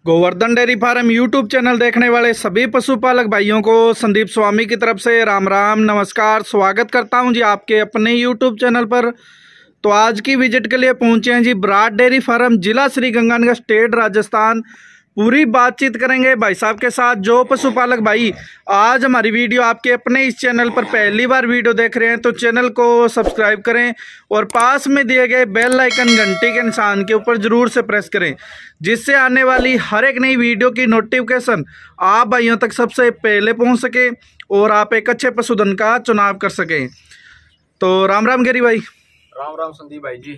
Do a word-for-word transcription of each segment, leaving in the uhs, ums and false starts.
Govardhan dairy farm YouTube channel देखने वाले सभी पशुपालक भाइयों को संदीप स्वामी की तरफ से राम राम नमस्कार। स्वागत करता हूं जी आपके अपने यूट्यूब चैनल पर। तो आज की विजिट के लिए पहुंचे हैं जी बराड़ डेयरी फार्म, जिला श्री गंगानगर, स्टेट राजस्थान। पूरी बातचीत करेंगे भाई साहब के साथ। जो पशुपालक भाई आज हमारी वीडियो आपके अपने इस चैनल पर पहली बार वीडियो देख रहे हैं तो चैनल को सब्सक्राइब करें और पास में दिए गए बेल आइकन घंटी के निशान के ऊपर जरूर से प्रेस करें, जिससे आने वाली हर एक नई वीडियो की नोटिफिकेशन आप भाइयों तक सबसे पहले पहुंच सके और आप एक अच्छे पशुधन का चुनाव कर सकें। तो राम राम गिरी भाई। राम राम संदीप भाई जी।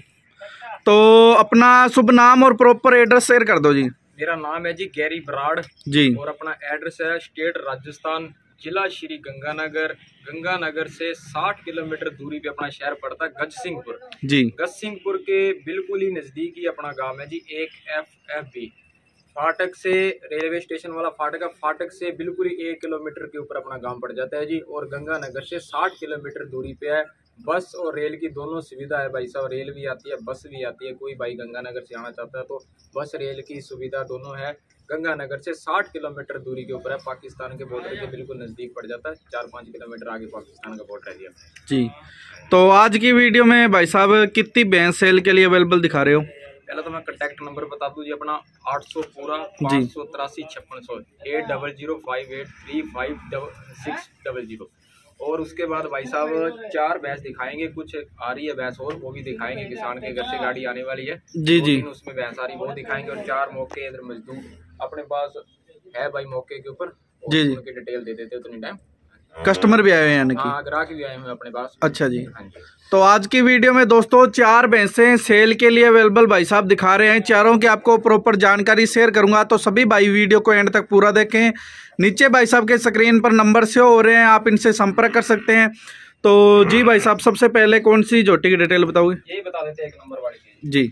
तो अपना शुभ नाम और प्रॉपर एड्रेस शेयर कर दो जी। मेरा नाम है जी गैरी बराड़ जी और अपना एड्रेस है स्टेट राजस्थान, जिला श्री गंगानगर। गंगानगर से साठ किलोमीटर दूरी पे अपना शहर पड़ता है गजसिंहपुर जी। गजसिंहपुर के बिल्कुल ही नज़दीक ही अपना गांव है जी। एक एफ एफ बी फाटक से रेलवे स्टेशन वाला फाटक है, फाटक से बिल्कुल ही एक किलोमीटर के ऊपर अपना गांव पड़ जाता है जी। और गंगानगर से साठ किलोमीटर दूरी पे है। बस और रेल की दोनों सुविधा है भाई साहब। रेल भी आती है, बस भी आती है। कोई भाई गंगानगर से आना चाहता है तो बस रेल की सुविधा दोनों है। गंगानगर से साठ किलोमीटर दूरी के ऊपर है, पाकिस्तान के बॉर्डर के बिल्कुल नज़दीक पड़ जाता है। चार पाँच किलोमीटर आगे पाकिस्तान का बॉर्डर है जी। तो आज की वीडियो में भाई साहब कितनी भैंस सेल के लिए अवेलेबल दिखा रहे हो? पहले तो मैं कॉन्टैक्ट नंबर बता दूं जी अपना आठ सौ पूरा पाँच सौ तिरासी छप्पन सौ eight double zero five eight three five double six double zero. और उसके बाद भाई साहब चार भैंस दिखाएंगे, कुछ आ रही है भैंस और वो भी दिखाएंगे। किसान के घर से गाड़ी आने वाली है जी जी, उसमें भैंस आ रही वो दिखाएंगे। और चार मौके इधर मजदूर अपने पास है भाई मौके के ऊपर जी जी, उनकी डिटेल दे देते उतनी टाइम। कस्टमर भी आए हैं यानी कि? हाँ, ग्राहक भी आए हुए अपने पास। अच्छा जी। हाँ जी। तो आज की वीडियो में दोस्तों चार भैंसें सेल के लिए अवेलेबल भाई साहब दिखा रहे हैं। चारों की आपको प्रॉपर जानकारी शेयर करूंगा, तो सभी भाई वीडियो को एंड तक पूरा देखें। नीचे भाई साहब के स्क्रीन पर नंबर शो हो रहे हैं, आप इनसे संपर्क कर सकते हैं। तो जी भाई साहब, सबसे पहले कौन सी झोटी की डिटेल बताओगे? यही बता देते हैं एक नंबर वाली की जी।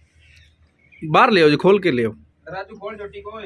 बाहर ले आओ जी, खोल के ले आओ राजू, खोल झोटी को।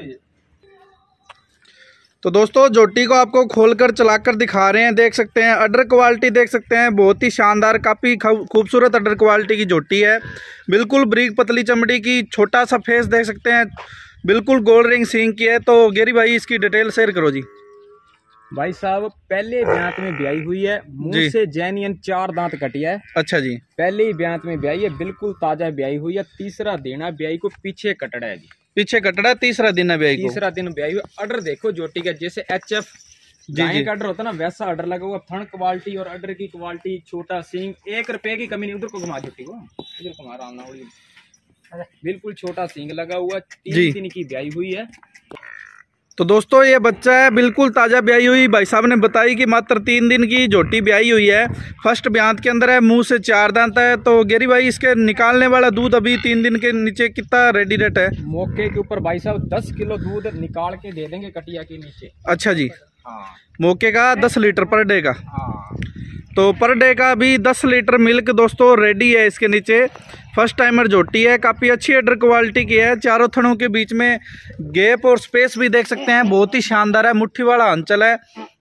तो दोस्तों झोटी को आपको खोलकर चलाकर दिखा रहे हैं। देख सकते हैं अडर क्वालिटी, देख सकते हैं बहुत ही शानदार, काफ़ी खूबसूरत अडर क्वालिटी की झोटी है। बिल्कुल ब्रीक पतली चमड़ी की, छोटा सा फेस देख सकते हैं, बिल्कुल गोल्ड रिंग सींग की है। तो गेरी भाई इसकी डिटेल शेयर करो जी। भाई साहब पहले ब्यांत में ब्याई हुई है, मुंह से जैनियन चार दांत कटिया है। अच्छा जी। पहले ही ब्यांत में ब्याई है, बिल्कुल ताजा ब्याई हुई है। तीसरा दिन है ब्याई को, पीछे कटड़ा है जी। पीछे कटड़ा, तीसरा दिन है ब्याई को। तीसरा दिन ब्याई हुई। अडर देखो झोटी का, जैसे एच एफ गाय का अडर होता है ना, वैसा अडर लगा हुआ। थन क्वालिटी और अडर की क्वालिटी, छोटा सींग, एक रुपए की कमी नहीं। उधर को घुमा झोटी को, इधर घुमा रहा हूँ। बिल्कुल छोटा सींग लगा हुआ, तीन दिन की ब्याई हुई है। तो दोस्तों ये बच्चा है, बिल्कुल ताज़ा ब्याई हुई। भाई साहब ने बताई कि मात्र तीन दिन की झोटी ब्याई हुई है। फर्स्ट ब्यांत के अंदर है, मुंह से चार दांत है। तो गेरी भाई इसके निकालने वाला दूध अभी तीन दिन के नीचे कितना रेडी रेट है? मौके के ऊपर भाई साहब दस किलो दूध निकाल के दे देंगे कटिया के नीचे। अच्छा जी। हाँ, मौके का दस लीटर पर डे का। हाँ। तो पर डे का भी दस लीटर मिल्क दोस्तों रेडी है इसके नीचे। फर्स्ट टाइमर झोटी है, काफ़ी अच्छी अडर क्वालिटी की है। चारों थनों के बीच में गैप और स्पेस भी देख सकते हैं, बहुत ही शानदार है। मुट्ठी वाला अंचल है।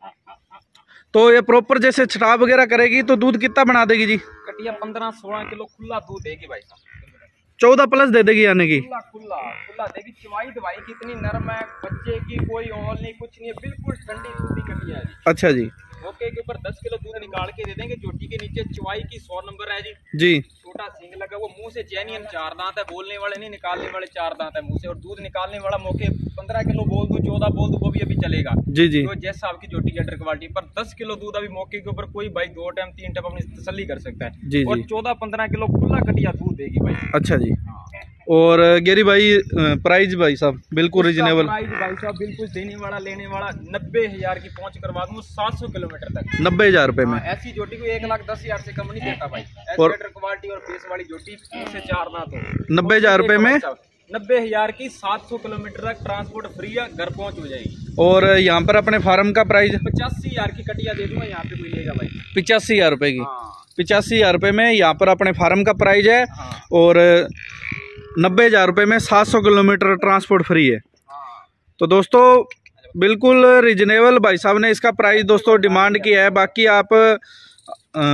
तो ये प्रॉपर जैसे छटाव वगैरह करेगी तो दूध कितना बना देगी जी? कटिया पंद्रह सोलह किलो खुला दूध देगी भाई साहब। चौदह प्लस दे देगी यानी कि? खुला खुला खुला देगी। चवाई दवाई कितनी नरम है, बच्चे की कोई ओल नहीं, कुछ नहीं है, बिल्कुल ठंडी दूधी कटिया है जी। अच्छा जी। मौके के ऊपर दस किलो दूध निकाल के दे देंगे। झोटी के नीचे चवाई की सौ नंबर है जी। जी। छोटा सींग लगा वो, मुंह से जैनियन चार दांत है। बोलने वाले नहीं, निकालने वाले चार दांत है मुंह से। और दूध निकालने वाला मौके पंद्रह किलो बोल दो, चौदह बोल दो, वो भी अभी चलेगा जी जी। तो जैसा आपकी झोटी की अडर क्वालिटी पर दस किलो दूध अभी मौके के ऊपर कोई भाई दो टाइम तीन टाइम अपनी तसल्ली कर सकता है जी। और चौदह पंद्रह किलो खुला कटिया दूध देगी भाई। अच्छा जी। और गेरी भाई प्राइस भाई साहब बिल्कुल रीजनेबल प्राइस भाई साहब, बिल्कुल देने वाला लेने वाला नब्बे हजार की पहुंच करवा दूँ सात सौ किलोमीटर तक। नब्बे हजार रुपए में ऐसी झोटी को एक लाख दस हजार से कम नहीं देता भाई। और क्वालिटी और फेस वाली झोटी से चार दांत हो, नब्बे हजार रुपए में नब्बे हजार की सात सौ किलोमीटर तक ट्रांसपोर्ट फ्री है, घर पहुंच हो जाएगी। और यहाँ पर अपने फार्म का प्राइस पचासी हजार की कटिया दे दूंगा यहाँ पे मिलेगा भाई। पिचासी हजार रुपए की? हाँ। पिचासी हजार रुपए में यहाँ पर अपने फार्म का प्राइस है। हाँ। और नब्बे हजार रुपये में सात सौ किलोमीटर ट्रांसपोर्ट फ्री है। तो दोस्तों बिल्कुल रीजनेबल भाई साहब ने इसका प्राइस दोस्तों डिमांड किया है। बाकी आप आ,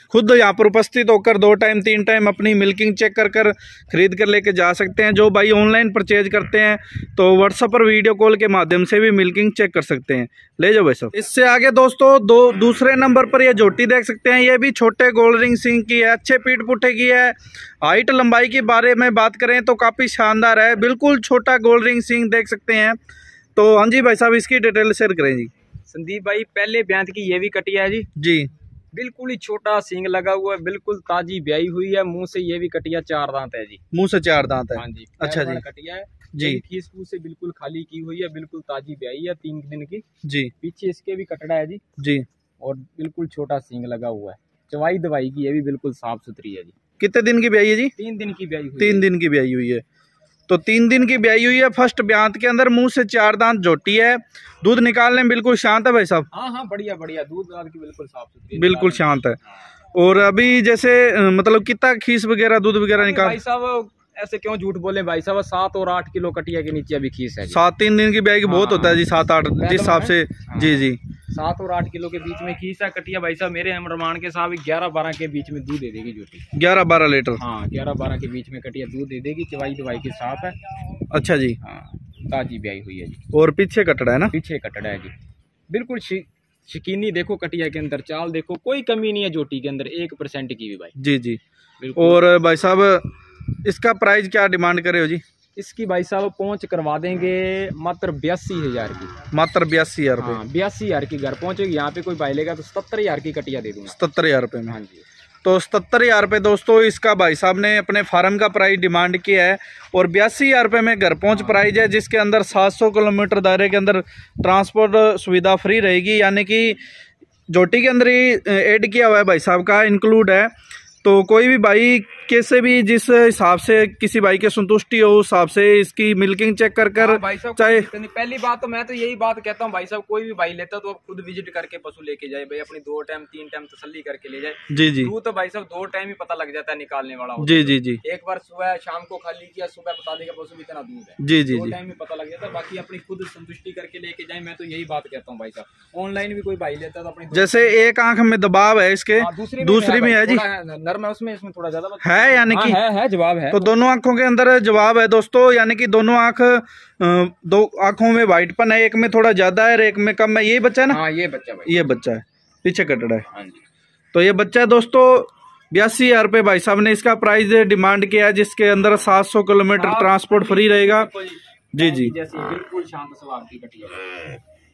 खुद यहाँ पर उपस्थित होकर दो टाइम तीन टाइम अपनी मिल्किंग चेक कर कर खरीद कर लेके जा सकते हैं। जो भाई ऑनलाइन परचेज करते हैं तो व्हाट्सएप पर वीडियो कॉल के माध्यम से भी मिल्किंग चेक कर सकते हैं। ले जाओ भाई साहब। इससे आगे दोस्तों दो दूसरे नंबर पर ये झोटी देख सकते हैं, ये भी छोटे गोल्ड रिंग सिंग की है, अच्छे पीठ पुठे की है। हाइट लंबाई के बारे में बात करें तो काफ़ी शानदार है, बिल्कुल छोटा गोल्ड रिंग सिंग देख सकते हैं। तो हाँ जी भाई साहब, इसकी डिटेल शेयर करें जी। संदीप भाई पहले ब्यांत की ये भी कटिया है जी जी बिल्कुल ही छोटा सींग लगा हुआ है, बिल्कुल ताजी ब्याई हुई है। मुंह से ये भी कटिया चार दांत है जी। मुंह से चार दांत है। हाँ जी। अच्छा जी। कटिया है जी। खीस फूस से बिल्कुल खाली की हुई है, बिल्कुल ताजी ब्याई है, तीन दिन की जी। पीछे इसके भी कटड़ा है जी जी। और बिल्कुल छोटा सींग लगा हुआ है। चवाई दवाई की ये भी बिल्कुल साफ सुथरी है जी। कितने दिन की ब्याई है जी? तीन दिन की ब्याई हुई। तीन दिन की ब्याई हुई है। तो तीन दिन की ब्याई हुई है। फर्स्ट ब्यांत के अंदर मुंह से चार दांत झोटी है, दूध निकालने में बिल्कुल शांत है भाई साहब। हाँ हाँ बढ़िया बढ़िया, दूध दाद की बिल्कुल साफ सुथरी, बिल्कुल शांत है। और अभी जैसे मतलब कितना खीस वगैरह दूध वगैरह निकाल? भाई साहब ऐसे क्यों झूठ बोले भाई साहब, सात और आठ किलो कटिया के नीचे अभी खीस है। सात तीन दिन की ब्याई की बहुत होता है जी, सात आठ जिस हिसाब से। जी जी सात और आठ किलो के बीच में खीस है कटिया भाई साहब। मेरे अमरमान के साथ ग्यारह बारह के बीच में दूध दे देगी झूठी। ग्यारह बारह लीटर? हाँ ग्यारह बारह के बीच में कटिया दूध दे देगी। चवाई दवाई की साफ है। अच्छा जी। हाँ ताजी ब्याई हुई है जी। और पीछे कटड़ा है ना? पीछे कटड़ा है जी बिल्कुल शकीनी। देखो कटिया के अंदर चाल देखो, कोई कमी नहीं है झोटी के अंदर एक परसेंट की भी भाई। जी जी। और भाई साहब इसका प्राइस क्या डिमांड करे हो जी? इसकी भाई साहब पहुंच करवा देंगे मात्र बयासी हजार की। मात्र बयासी हजार हाँ बयासी हजार की घर पहुंचेगी। यहाँ पे कोई भाई लेगा तो सत्तर हजार की कटिया दे दूंगा। सत्तर हजार रुपये में? हाँ जी। तो सत्तर हजार रुपये दोस्तों इसका भाई साहब ने अपने फार्म का प्राइस डिमांड किया है और बयासी हजार रुपये में घर पहुंच प्राइस है, जिसके अंदर सात सौ किलोमीटर दायरे के अंदर ट्रांसपोर्ट सुविधा फ्री रहेगी। यानी कि झोटी के अंदर ही ऐड किया हुआ है भाई साहब का, इंक्लूड है। तो कोई भी भाई कैसे भी जिस हिसाब से किसी भाई के संतुष्टि हो उस हिसाब से इसकी मिल्किंग चेक कर कर हाँ चाहे। पहली बात तो मैं तो यही बात कहता हूँ भाई साहब, कोई भी भाई लेता तो खुद विजिट करके पशु लेके जाए भाई, अपनी दो टाइम तीन टाइम तसल्ली करके ले जाए। जी जी। दूध तो भाई साहब दो टाइम ही पता लग जाता है निकालने वाला। जी जी जी। एक बार सुबह शाम को खाली किया, सुबह बता देगा पशु में इतना दूध है। जी जी। दो टाइम ही पता लग जाता है। बाकी अपनी खुद संतुष्टि करके लेके जाए, मैं तो यही बात कहता हूँ भाई साहब। ऑनलाइन भी कोई भाई लेता तो अपनी, जैसे एक आंख में दबाव है इसके, दूसरी में है जी नर्म है, उसमें इसमें थोड़ा ज्यादा है, यानी कि है जवाब है। तो दोनों आंखों के अंदर जवाब है दोस्तों, यानी कि दोनों आंख दो आंखों में व्हाइटपन है, एक में थोड़ा ज्यादा है एक में कम है। ये बच्चा है ना? हाँ ये बच्चा भाई, ये बच्चा है, पीछे कटड़ा है। हाँ जी। तो ये बच्चा है दोस्तों। बयासी हजार रुपये भाई साहब ने इसका प्राइस डिमांड किया है, जिसके अंदर सात सौ किलोमीटर ट्रांसपोर्ट फ्री रहेगा। जी जी। बिल्कुल शांत स्वभाव की कटिया।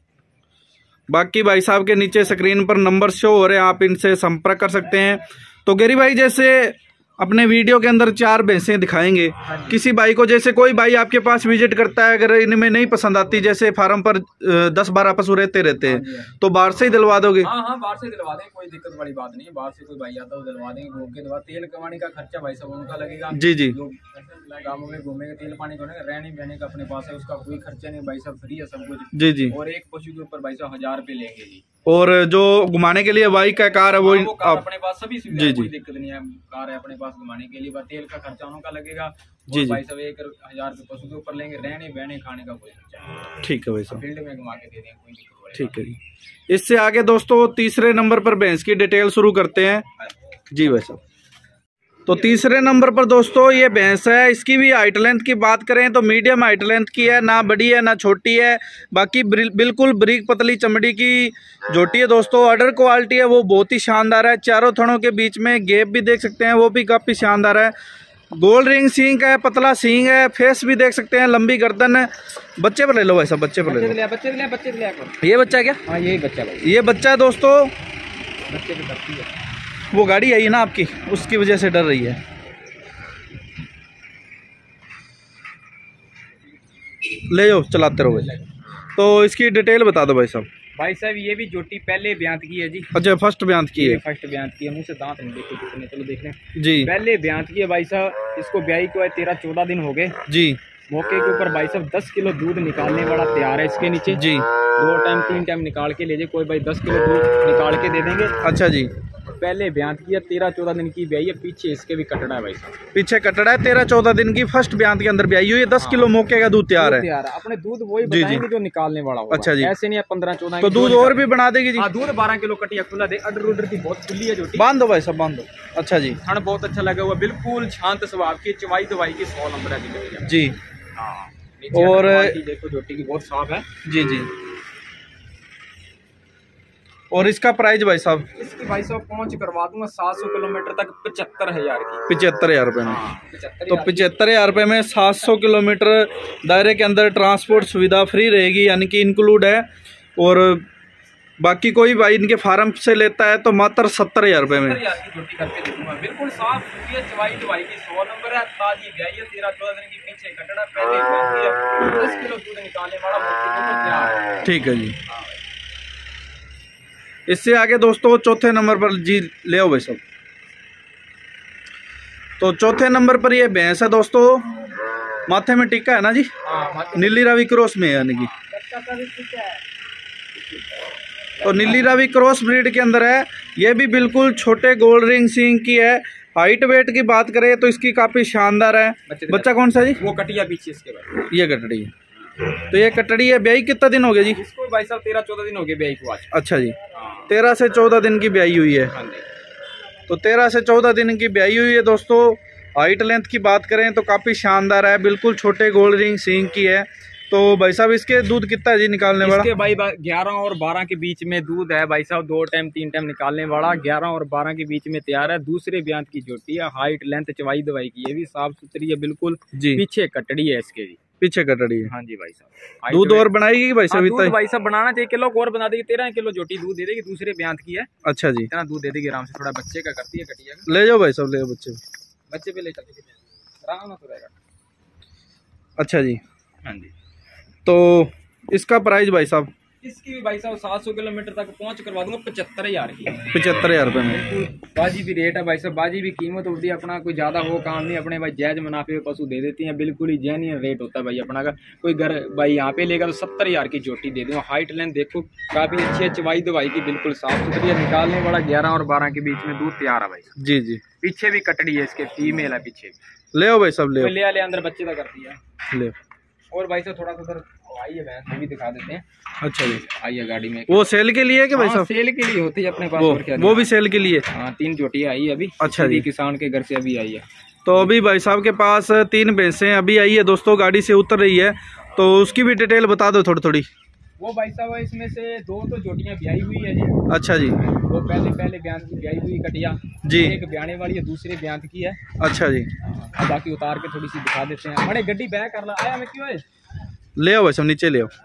बाकी भाई साहब के नीचे स्क्रीन पर नंबर शो हो रहे हैं, आप इनसे संपर्क कर सकते हैं। तो गिरी भाई जैसे अपने वीडियो के अंदर चार भैंसें दिखाएंगे, किसी भाई को जैसे कोई भाई आपके पास विजिट करता है, अगर इनमें नहीं पसंद आती, जैसे फार्म पर दस बारह पशु रहते रहते हैं, तो बाहर से ही दिलवा दोगे? हाँ हाँ बाहर से दिलवा देंगे, कोई दिक्कत वाली बात नहीं है। बाहर से कोई भाई आता है दिलवा देंगे। घूम के दिलवा, तेल कमाने का खर्चा भाई सब उनका लगेगा। जी जी। गाँव में घूमेंगे, तेल पानी धोने का, रहने बहने का अपने पास है, उसका कोई खर्चा नहीं भाई साहब, फ्री है सब कुछ। जी जी। और एक पशु के ऊपर भाई साहब हजार रुपये लेंगे जी। और जो घुमाने के लिए बाइक का कार है वो, वो कार अपने पास सभी सुविधा, कोई दिक्कत नहीं है। कार है अपने पास घुमाने के लिए, बस तेल का खर्चा उनका लगेगा। जी भाई साहब एक हजार रुपये पशु के ऊपर लेंगे, रहने बहने खाने का कोई खर्चा। ठीक है भाई साहब, फील्ड में घुमा के दे देंगे, कोई दिक्कत। ठीक है जी। इससे आगे दोस्तों तीसरे नंबर पर भैंस की डिटेल शुरू करते हैं। जी भाई साहब। तो तीसरे नंबर पर दोस्तों ये भैंस है। इसकी भी हाइट लेंथ की बात करें तो मीडियम हाइट लेंथ की है, ना बड़ी है ना छोटी है। बाकी बिल्कुल ब्रीक पतली चमड़ी की झोटी है दोस्तों। अडर क्वालिटी है वो बहुत ही शानदार है। चारों थनों के बीच में गैप भी देख सकते हैं, वो भी काफ़ी शानदार है। गोल्ड रिंग सींग है, पतला सींग है, फेस भी देख सकते हैं, लंबी गर्दन है। बच्चे पर ले लो भाई साहब, बच्चे पर ले लो। बच्चे ले, बच्चे ले, ये बच्चा है क्या? हाँ ये बच्चा भाई, ये बच्चा है दोस्तों। बच्चे की डरती है, वो गाड़ी आई ना आपकी, उसकी वजह से डर रही है। ले जाओ, चलाते रहो भाई। तो इसकी डिटेल बता दो भाई साहब। भाई साहब ये भी झोटी पहले ब्यांत की है जी। अच्छा फर्स्ट ब्यांत की है? फर्स्ट ब्यांत की है। मुँह से दांत नहीं देखे कितने, चलो देख लें जी। पहले ब्यांत की है भाई साहब। इसको ब्याई को है तेरह चौदह दिन हो गए जी। मौके के ऊपर भाई साहब दस किलो दूध निकालने वाला तैयार है इसके नीचे जी। दो टाइम तीन टाइम निकाल के ले जाए कोई भाई, दस किलो दूध निकाल के दे देंगे। अच्छा जी। पहले ब्यांत की है, तेरह चौदह दिन की ब्याई है, पीछे इसके भी कटड़ा है भाई साहब। पीछे कटड़ा है, तेरह चौदह दिन की फर्स्ट ब्यांत के अंदर ब्याई हुई है। दस हाँ। किलो मौके का दूध तैयार है। तैयार है अपने दूध वही बताएंगे जो निकालने वाला होगा। अच्छा जी, ऐसे नहीं है पंद्रह चौदह तो दूध और भी बना देगी जी। हाँ, दूध बारह किलो कटिया खुला दे। अडर उडर की बहुत खुली है जोटी। बांध दो भाई साहब, बांध दो। अच्छा जी, खाना बहुत अच्छा लगा हुआ, बिल्कुल शांत स्वभाव की, चवाई दवाई की सौ नंबर है जी। हाँ, और देखो जोटी की बहुत साफ है जी जी। और इसका प्राइस भाई साहब? इसकी भाई साहब पहुंच करवा दूंगा सात सौ किलोमीटर तक पचहत्तर हजार की। पचहत्तर हजार रुपये में। हाँ, तो पचहत्तर हजार रुपये में सात सौ किलोमीटर दायरे के अंदर ट्रांसपोर्ट सुविधा फ्री रहेगी, यानी कि इंक्लूड है। और बाकी कोई भाई इनके फार्म से लेता है तो मात्र सत्तर हजार रुपये में बिल्कुल साफ चवाई दवाई की सौ नंबर है, ताजी ब्याई है, तेरह चौदह दिन की पीछे कटड़ा, पहले दस किलो दूध निकालने वाला। ठीक है जी। इससे आगे दोस्तों चौथे नंबर पर जी ले आओ भाई साहब। तो चौथे नंबर पर ये भैंस है दोस्तों, माथे में टिक्का है ना जी, नीली रावी क्रॉस में है, यानी कि तो नीली रावी क्रॉस ब्रीड के अंदर है। ये भी बिल्कुल छोटे गोल्ड रिंग सींग की है। हाइट वेट की बात करें तो इसकी काफी शानदार है। बच्चा कौन सा जी? वो कटिया पीछे इसके बाद, ये कटड़ी है। तो ये कटड़ी है। ब्याई कितना दिन हो गया जी इसको? भाई साहब तेरह चौदह दिन हो गए ब्याई को आज। अच्छा जी, तेरह से चौदह दिन की ब्याई हुई है। तो तेरह से चौदह दिन की ब्याई हुई है दोस्तों। हाइट लेंथ की बात करें तो काफ़ी शानदार है, बिल्कुल छोटे गोल्ड रिंग सींग की है। तो भाई साहब इसके दूध कितना है जी निकालने वाला? इसके भाई ग्यारह और बारह के बीच में दूध है भाई साहब, दो टाइम तीन टाइम निकालने वाला। ग्यारह और बारह के बीच में तैयार है। दूसरे ब्यांत की जोटी है, हाइट लेंथ चवाई दवाई की, ये भी साफ सुथरी है बिल्कुल जी। पीछे कटड़ी है इसके जी, पीछे कटड़ी है। हाँ जी भाई साहब। दूध और बनाएगी भाई साहब? दूध भाई साहब बनाना चाहिए, किलो और बना देगी, तेरह किलो जोटी दूध दे देगी। दूसरे ब्यांत की है। अच्छा जी, इतना दूध दे देगी आराम से। थोड़ा बच्चे का करती है कटिया। ले जाओ भाई साहब, ले जाओ बच्चे बच्चे पे ले चलते आराम ना तो रहेगा। अच्छा जी, हाँ जी। तो इसका प्राइस भाई साहब? इसकी भी भाई साहब सात सौ किलोमीटर तक पहुंच करवा दूंगा पचहत्तर हजार की। पचहत्तर हजार रुपये में बाजी भी रेट है भाई साहब, बाजी भी कीमत होती है। अपना कोई ज्यादा वो काम नहीं, अपने भाई जायज मुनाफे में पशु दे देती हैं। बिल्कुल ही जेन्युइन रेट होता है भाई अपना का। कोई घर भाई यहाँ पे लेगा तो सत्तर हजार की जोटी दे दूंगा। हाइट लेंथ देखो काफी अच्छी है, चवाई दवाई की बिल्कुल साफ सुथरी है। निकालने वाला ग्यारह और बारह के बीच में दूध तैयार है भाई जी जी। पीछे भी कटड़ी है इसके, फीमेल है पीछे। ले आओ भाई साहब, ले ले ले अंदर बच्चे का करती है। ले और भाई साहब थोड़ा सा उधर आइए भैंस भी दिखा देते हैं। अच्छा जी, आइए गाड़ी में। वो सेल के लिए कि भाई साहब? सेल के लिए होती है अपने पास। वो, और क्या वो भी सेल के लिए? हाँ, तीन जोटियाँ आई अभी। अच्छा जी, किसान के घर से अभी आई है। तो अभी भाई साहब के पास तीन भैंसें अभी आई है दोस्तों, गाड़ी से उतर रही है। तो उसकी भी डिटेल बता दो थोड़ी थोड़ी। वो भाई साहब इसमें से दो तो जोटियाँ ब्याई हुई है जी। अच्छा जी, वो पहले पहले ब्यांत की ब्याई हुई कटिया जी। एक ब्याने वाली है, दूसरे ब्यांत की है। अच्छा जी, आ, बाकी उतार के थोड़ी सी दिखा देते हैं। बड़े गड्डी बैक कर ला आया मैं क्यों है? ले आओ भाई साहब, नीचे ले आओ।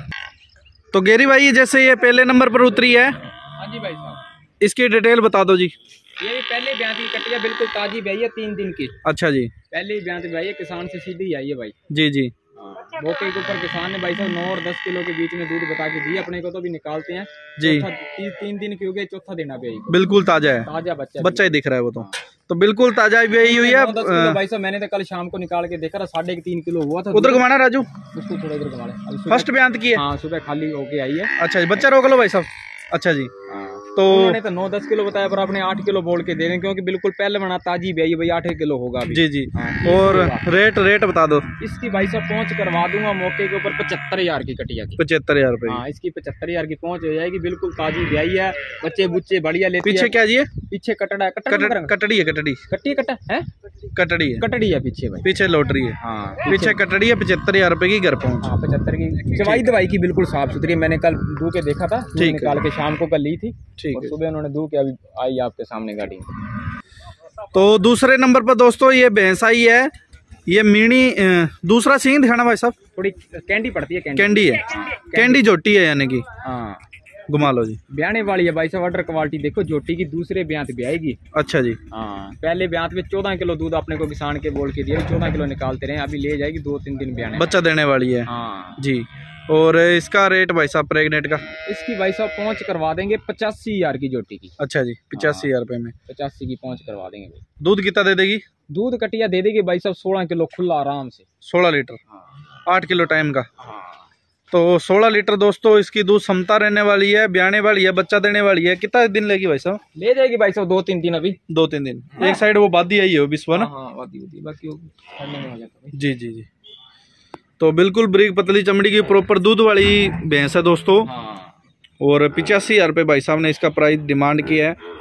तो गेरी भाई जैसे ये पहले नंबर पर उतरी है, हाँ जी भाई साहब, इसकी डिटेल बता दो जी। ये पहले ब्यांत की कटिया बिल्कुल ताजी ब्याई है, तीन दिन की। अच्छा जी, पहले ब्यांत ब्याई है, किसान से सीधी आई है भाई जी जी। मौके के ऊपर किसान ने भाई साहब नौ और दस किलो के बीच में दूध बता के दिया। अपने को तो भी निकालते हैं जी। ती, तीन दिन की हो गई, चौथा दिन अभी बिल्कुल ताजा है, ताजा बच्चा बच्चा ही दिख रहा है वो तो तो बिल्कुल ताजा ब्याई हुई है। भाई साहब मैंने तो कल शाम को निकाल के देखा था, साढ़े तीन किलो हुआ था। उधर घुमाना राजू, उसको थोड़ा इधर घुमा ले। फर्स्ट ब्यांत की है? हाँ, सुबह खाली होके आई है। अच्छा जी, बच्चा रोक लो भाई साहब। अच्छा जी, तो उन्होंने तो नौ दस किलो बताया पर आपने आठ किलो बोल के दे रहे हैं, क्योंकि बिल्कुल पहले बना ताजी ब्याई भाई, आठ किलो होगा अभी। जी जी। हाँ, और रेट रेट बता दो इसकी भाई साहब। पहुंच करवा दूंगा मौके के ऊपर पचहत्तर हजार की कटिया की। पचहत्तर हजार रुपए हाँ, इसकी पचहत्तर हजार की पहुंच हो जाएगी। बिल्कुल ताजी ब्याई है, बच्चे बुच्चे बढ़िया लेती है। पीछे क्या जी है? पीछे कटड़ा है। कटड़ी है, कटड़ी कट्टी कटा है, कटड़ी है, कटड़ी है पीछे भाई, पीछे लॉटरी है। हाँ, पीछे कटड़ी है। पचहत्तर हजार रुपए की घर पहुंच। हाँ, पचहत्तर की चवाई दवाई की बिल्कुल साफ सुथरी। मैंने कल दू के देखा था, निकाल के शाम को कल ली थी। ठीक है, सुबह उन्होंने दू के अभी आई आपके सामने गाड़ी। तो दूसरे नंबर पर दोस्तों ये भैंस आई है, ये मीणी। दूसरा सींग दिखाना भाई साहब। थोड़ी कैंडी पड़ती है, कैंडी, कैंडी है, कैंडी जोटी है यानी कि। हाँ, घुमा लो जी। ब्याने वाली है भाई साहब, वाटर क्वालिटी देखो जोटी की। दूसरे ब्यांत ब्याएगी। अच्छा जी, हाँ, पहले ब्यांत में चौदह किलो दूध अपने को किसान के बोल के दिया, चौदह किलो निकालते रहे। अभी ले जाएगी दो तीन दिन ब्याने, बच्चा देने वाली है। हाँ जी। और इसका रेट भाई साहब प्रेग्नेंट का? इसकी भाई साहब पहुंच करवा देंगे पचासी हजार की जोटी की। अच्छा जी, पचासी हजार रुपए में पचासी की पहुंच करवा देंगे। दूध कितना दे देगी? दूध कटिया दे देगी भाई साहब सोलह किलो खुला आराम से। सोलह लीटर, हाँ, आठ किलो टाइम का। हाँ, तो सोलह लीटर दोस्तों इसकी दूध क्षमता रहने वाली है, ब्याने वाली है, बच्चा देने वाली है। कितना दिन लेगी भाई साहब? ले जाएगी भाई साहब दो तीन दिन अभी दो तीन दिन। हाँ। एक साइड वो बादी आई है विश्व ना। हाँ, वादी होती है, बाकी वो में हो जाता है। जी जी जी। तो बिल्कुल ब्रीक पतली चमड़ी की प्रॉपर दूध वाली भैंस है दोस्तों। हाँ। और पिचासी हजार रुपये भाई साहब ने इसका प्राइस डिमांड किया है।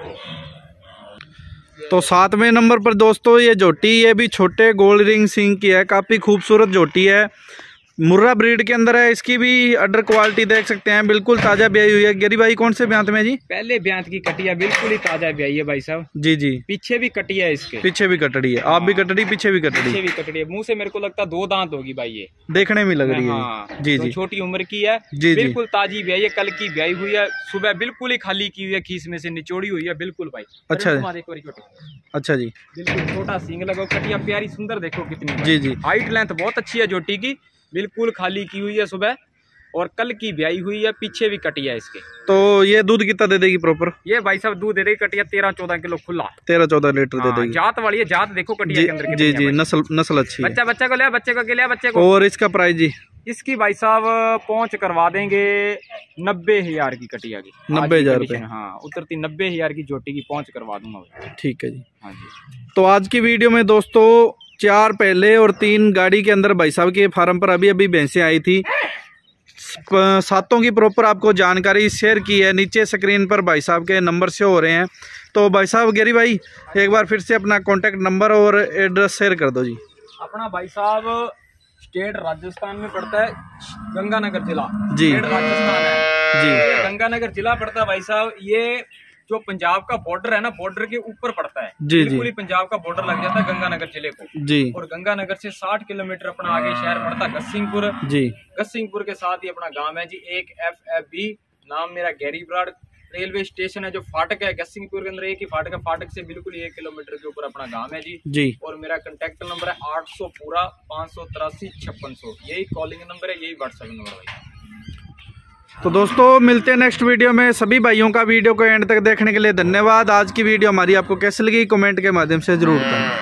तो सातवें नंबर पर दोस्तों ये जोटी, ये भी छोटे गोल्ड रिंग सिंग की है, काफ़ी खूबसूरत जोटी है, मुर्रा ब्रीड के अंदर है। इसकी भी अडर क्वालिटी देख सकते हैं, बिल्कुल ताज़ा ब्याई हुई है। गिरी भाई कौन से ब्यांत में जी? पहले ब्यांत की कटिया, बिल्कुल ही ताज़ा ब्याई है भाई साहब। जी जी। पीछे भी कटिया है इसके, पीछे भी कटड़ी है। आप भी कटड़ी, पीछे भी कटड़ी, पीछे भी कटड़ी है। मुंह से मेरे को लगता है दो दांत होगी भाई, ये देखने में लग रही है। हाँ, जी तो जी। छोटी उम्र की है जी, बिल्कुल ताजी ब्याई है, कल की ब्याई हुई है, सुबह बिल्कुल ही खाली की हुई है, खीस में से निचोड़ी हुई है बिल्कुल भाई। अच्छा अच्छा जी। बिल्कुल छोटा सींग लगो, कटिया प्यारी सुंदर, देखो कितनी जी जी। हाइट लेंथ बहुत अच्छी है जोटी की, बिल्कुल खाली की हुई है सुबह, और कल की ब्याई हुई है, पीछे भी कटिया है इसके। तो ये दूध कितना दे देगी प्रॉपर? ये भाई साहब दूध दे देगी कटिया तेरह चौदह किलो खुला, तेरह चौदह लीटर हाँ, दे देगी। जात वाली है, जात देखो कटिया के अंदर जी जी, नस्ल नस्ल अच्छी है। बच्चा बच्चे को लिया, बच्चे को लिया, बच्चे को। और इसका प्राइस जी? इसकी भाई साहब पहुंच करवा देंगे नब्बे हजार की कटिया की, नब्बे हजार रुपये। हाँ, उतरती नब्बे हजार की जोटी की पहुंच करवा दूंगा। ठीक है जी। हाँ जी। तो आज की वीडियो में दोस्तों चार पहले और तीन गाड़ी के अंदर भाई साहब के फार्म पर अभी अभी भैंसें आई थी, सातों की प्रॉपर आपको जानकारी शेयर की है। नीचे स्क्रीन पर भाई साहब के नंबर से हो रहे हैं। तो भाई साहब गिरी भाई एक बार फिर से अपना कॉन्टेक्ट नंबर और एड्रेस शेयर कर दो जी। अपना भाई साहब स्टेट राजस्थान में पड़ता है, गंगानगर जिला जी, राजस्थान है जी, गंगानगर जिला पड़ता है भाई साहब। ये जो पंजाब का बॉर्डर है ना, बॉर्डर के ऊपर पड़ता है जी बिल्कुल ही, पंजाब का बॉर्डर लग जाता है गंगानगर जिले को जी। और गंगानगर से साठ किलोमीटर अपना आगे शहर पड़ता है गस्सिंगपुर जी। गस्सिंगपुर के साथ ही अपना गांव है जी, एक एफ एफ बी। नाम मेरा गैरी ब्राड। रेलवे स्टेशन है जो फाटक है गस्सिंगपुर के अंदर, एक ही फाटक है, फाटक से बिल्कुल एक किलोमीटर के ऊपर अपना गांव है जी जी। और मेरा कंटेक्ट नंबर है आठ सौ पूरा पाँच सौ तिरासी छप्पन सौ, यही कॉलिंग नंबर है, यही व्हाट्सएप नंबर है। तो दोस्तों मिलते हैं नेक्स्ट वीडियो में। सभी भाइयों का वीडियो को एंड तक देखने के लिए धन्यवाद। आज की वीडियो हमारी आपको कैसी लगी कमेंट के माध्यम से जरूर बताएं।